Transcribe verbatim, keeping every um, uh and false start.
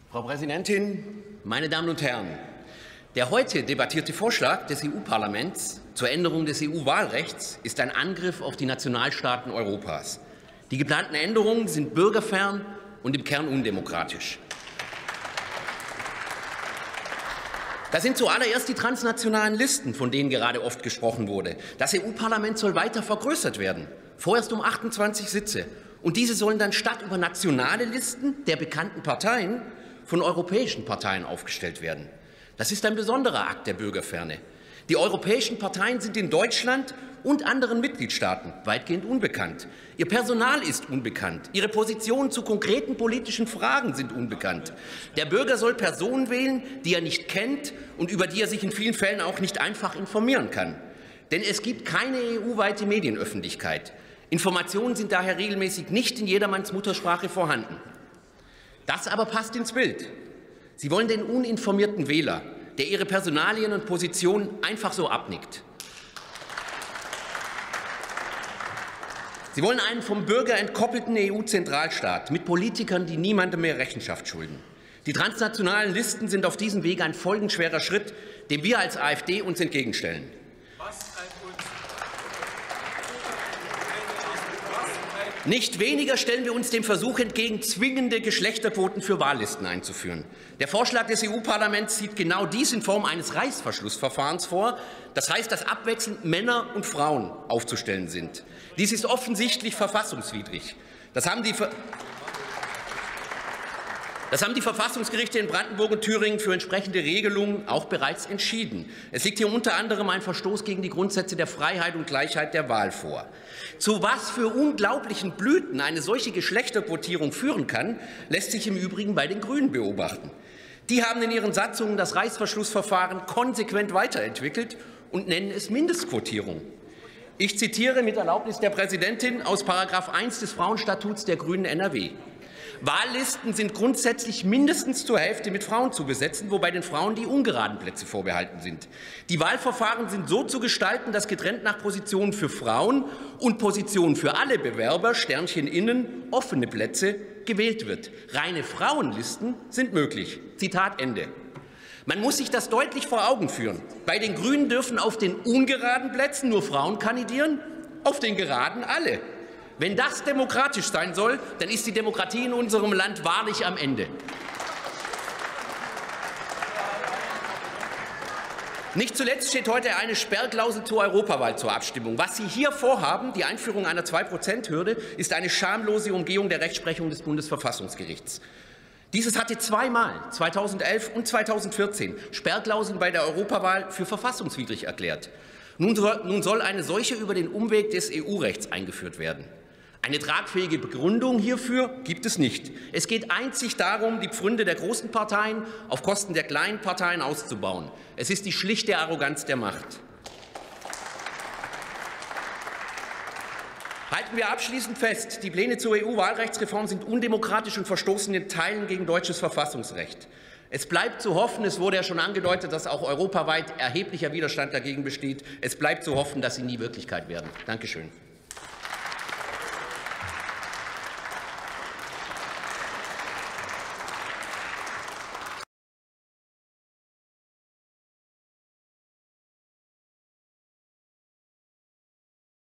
Frau Präsidentin, meine Damen und Herren! Der heute debattierte Vorschlag des E U-Parlaments zur Änderung des E U-Wahlrechts ist ein Angriff auf die Nationalstaaten Europas. Die geplanten Änderungen sind bürgerfern und im Kern undemokratisch. Das sind zuallererst die transnationalen Listen, von denen gerade oft gesprochen wurde. Das E U-Parlament soll weiter vergrößert werden, vorerst um achtundzwanzig Sitze. Und diese sollen dann statt über nationale Listen der bekannten Parteien von europäischen Parteien aufgestellt werden. Das ist ein besonderer Akt der Bürgerferne. Die europäischen Parteien sind in Deutschland und anderen Mitgliedstaaten weitgehend unbekannt. Ihr Personal ist unbekannt. Ihre Positionen zu konkreten politischen Fragen sind unbekannt. Der Bürger soll Personen wählen, die er nicht kennt und über die er sich in vielen Fällen auch nicht einfach informieren kann. Denn es gibt keine E U-weite Medienöffentlichkeit. Informationen sind daher regelmäßig nicht in jedermanns Muttersprache vorhanden. Das aber passt ins Bild. Sie wollen den uninformierten Wähler, der ihre Personalien und Positionen einfach so abnickt. Sie wollen einen vom Bürger entkoppelten E U-Zentralstaat mit Politikern, die niemandem mehr Rechenschaft schulden. Die transnationalen Listen sind auf diesem Weg ein folgenschwerer Schritt, dem wir als AfD uns entgegenstellen. Nicht weniger stellen wir uns dem Versuch entgegen, zwingende Geschlechterquoten für Wahllisten einzuführen. Der Vorschlag des E U-Parlaments sieht genau dies in Form eines Reißverschlussverfahrens vor. Das heißt, dass abwechselnd Männer und Frauen aufzustellen sind. Dies ist offensichtlich verfassungswidrig. Das haben die Ver Das haben die Verfassungsgerichte in Brandenburg und Thüringen für entsprechende Regelungen auch bereits entschieden. Es liegt hier unter anderem ein Verstoß gegen die Grundsätze der Freiheit und Gleichheit der Wahl vor. Zu was für unglaublichen Blüten eine solche Geschlechterquotierung führen kann, lässt sich im Übrigen bei den Grünen beobachten. Die haben in ihren Satzungen das Reißverschlussverfahren konsequent weiterentwickelt und nennen es Mindestquotierung. Ich zitiere mit Erlaubnis der Präsidentin aus Paragraph eins des Frauenstatuts der Grünen N R W. Wahllisten sind grundsätzlich mindestens zur Hälfte mit Frauen zu besetzen, wobei den Frauen die ungeraden Plätze vorbehalten sind. Die Wahlverfahren sind so zu gestalten, dass getrennt nach Positionen für Frauen und Positionen für alle Bewerber, Sternchen innen, offene Plätze gewählt wird. Reine Frauenlisten sind möglich. Zitat Ende. Man muss sich das deutlich vor Augen führen. Bei den Grünen dürfen auf den ungeraden Plätzen nur Frauen kandidieren, auf den geraden alle. Wenn das demokratisch sein soll, dann ist die Demokratie in unserem Land wahrlich am Ende. Nicht zuletzt steht heute eine Sperrklausel zur Europawahl zur Abstimmung. Was Sie hier vorhaben, die Einführung einer zwei Prozent Hürde, ist eine schamlose Umgehung der Rechtsprechung des Bundesverfassungsgerichts. Dieses hatte zweimal, zweitausendelf und zweitausendvierzehn, Sperrklauseln bei der Europawahl für verfassungswidrig erklärt. Nun soll, nun soll eine solche über den Umweg des E U-Rechts eingeführt werden. Eine tragfähige Begründung hierfür gibt es nicht. Es geht einzig darum, die Pfründe der großen Parteien auf Kosten der kleinen Parteien auszubauen. Es ist die schlichte Arroganz der Macht. Halten wir abschließend fest, die Pläne zur E U-Wahlrechtsreform sind undemokratisch und verstoßen in Teilen gegen deutsches Verfassungsrecht. Es bleibt zu hoffen, es wurde ja schon angedeutet, dass auch europaweit erheblicher Widerstand dagegen besteht. Es bleibt zu hoffen, dass sie nie Wirklichkeit werden. Danke schön.